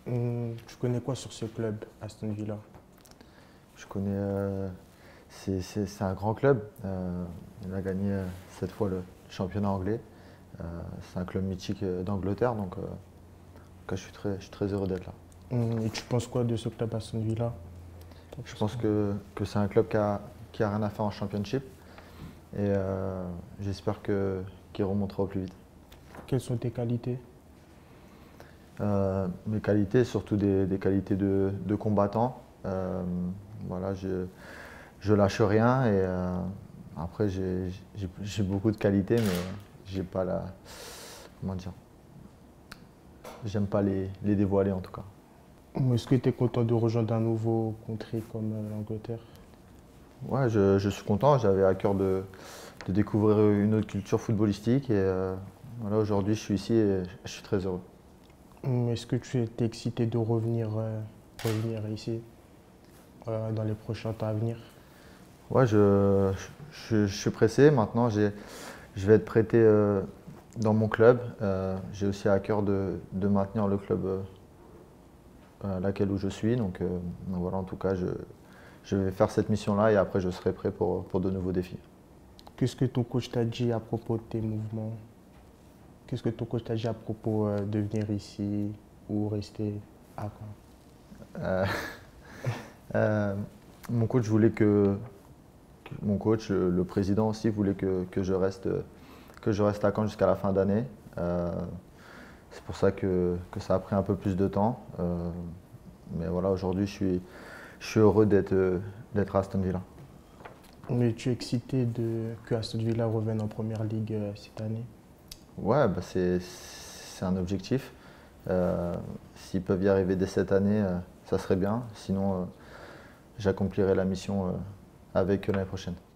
Tu connais quoi sur ce club, Aston Villa? Je connais, c'est un grand club. Il a gagné 7 fois le championnat anglais. C'est un club mythique d'Angleterre, donc je suis très heureux d'être là. Et tu penses quoi de ce club Aston Villa? Je pense que c'est un club qui a rien à faire en championship et j'espère qu'il remontera au plus vite. Quelles sont tes qualités? Mes qualités, surtout des qualités de combattant. Voilà, je lâche rien et après j'ai beaucoup de qualités, mais j'ai pas la, comment dire, j'aime pas les dévoiler en tout cas. Est-ce que tu es content de rejoindre un nouveau contrée comme l'Angleterre? Ouais, je suis content. J'avais à cœur de découvrir une autre culture footballistique et voilà, aujourd'hui je suis ici et je suis très heureux. Est-ce que tu es excité de revenir ici dans les prochains temps à venir? Ouais, je suis pressé. Maintenant, je vais être prêté dans mon club. J'ai aussi à cœur de maintenir le club à laquelle où je suis. Donc voilà, en tout cas, je vais faire cette mission-là et après je serai prêt pour de nouveaux défis. Qu'est-ce que ton coach t'a dit à propos de tes mouvements? Qu'est-ce que ton coach t'a dit à propos de venir ici ou rester à Caen? Euh, euh, mon coach voulait mon coach, le président aussi, voulait que je reste à Caen jusqu'à la fin d'année. C'est pour ça que ça a pris un peu plus de temps. Mais voilà, aujourd'hui, je suis heureux d'être à Aston Villa. Mais tu es excité que Aston Villa revienne en première ligue cette année? Ouais, bah c'est un objectif. S'ils peuvent y arriver dès cette année, ça serait bien. Sinon, j'accomplirai la mission avec eux l'année prochaine.